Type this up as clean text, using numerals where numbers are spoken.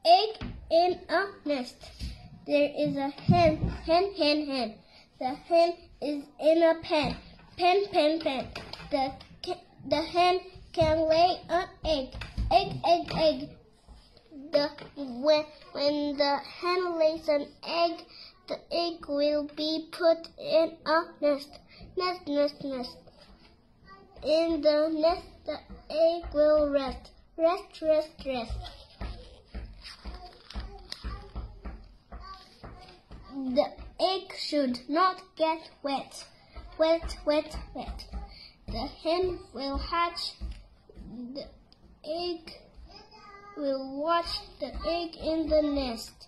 egg in a nest. There is a hen. The hen is in a pen. Pen. The hen can lay an egg. Egg. When the hen lays an egg, the egg will be put in a nest. Nest. In the nest, the egg will rest. Rest. The egg should not get wet. The hen will hatch. The egg will watch the egg in the nest.